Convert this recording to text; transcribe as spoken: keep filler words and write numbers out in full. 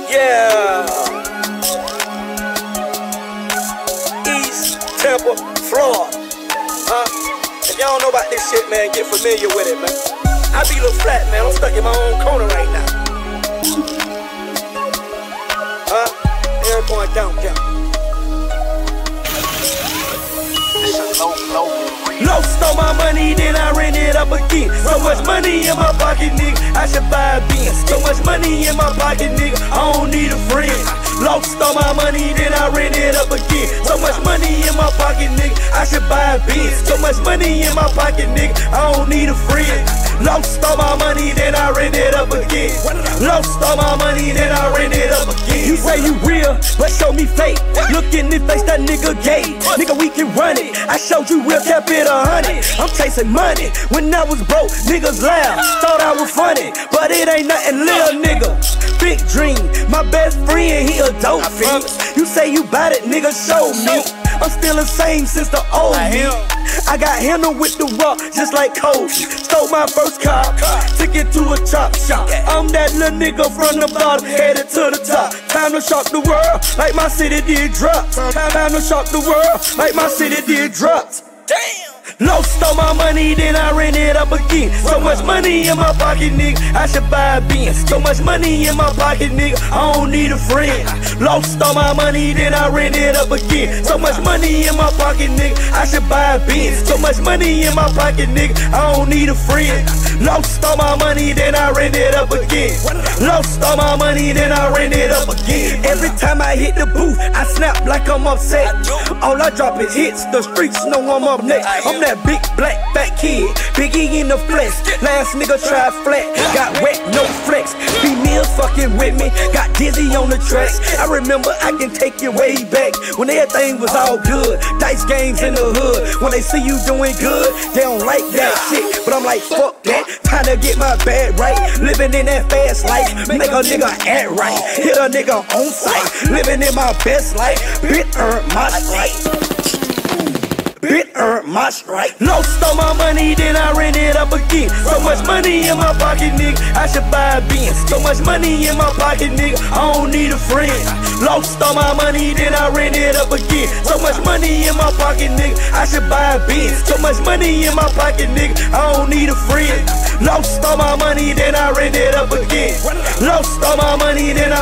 Yeah. East Tampa, Florida. Huh? If y'all don't know about this shit, man, get familiar with it, man. I be a little flat, man. I'm stuck in my own corner right now. Huh? They're going down, down. Lost all my money, then I ran it up again. So much money in my pocket, nigga, I should buy a Benz. So much money in my pocket, nigga, I don't need a friend. Lost all my money, then I ran it up again. So much money in my pocket, nigga, I should buy a Benz. So much money in my pocket, nigga, I don't need a friend. Lost all my money, then I ran it up again. Lost all my money, then I ran it up again. You say you real, but show me fake. Look in the face, that nigga gay. Nigga, we can run it. I showed you real, kept it a hundred. I'm chasing money. When I was broke, niggas laugh. Thought I was funny, but it ain't nothing, little nigga. Big dream, my best friend, he a dope fiend. You say you bout it, nigga, show me. I'm still the same since the old me. I got handled with the rock, just like Kobe. Stole my first car, took it to a chop shop. I'm that little nigga from the bottom, headed to the top. Time to shock the world, like my city did drops. Time to shock the world, like my city did drops. Damn! Lost all my money, then I ran it up again. So much money in my pocket, nigga, I should buy a Benz. So much money in my pocket, nigga, I don't need a friend. Lost all my money, then I ran it up again. So much money in my pocket, nigga, I should buy a Benz. So much money in my pocket, nigga, I don't need a friend. Lost all my money, then I ran it up again. Lost all my money, then I ran it up again. Every time I hit the booth, I snap like I'm upset. All I drop is hits, the streets know I'm up next. I'm that big black fat kid, Biggie in the flesh. Last nigga tried flat, got wet, no flex. Females fucking with me, got dizzy on the tracks. I remember I can take you way back when everything was all good. Dice games in the hood, when they see you doing good, they don't like that shit. But I'm like, fuck that, time to get my bag right. Living in that fast life, make a nigga act right. Hit a nigga on sight, living in my best life. Bit earned my strike. Bit earned my strike. Lost all my money, then I ran it up again. So much money in my pocket, nigga, I should buy a Benz. So much money in my pocket, nigga, I don't need a friend. Lost all my money, then I ran it up again. So much money in my pocket, nigga, I should buy a Benz. So much money in my pocket, nigga, I don't need a friend. Lost all my money, then I ran it up again. Lost all my money, then I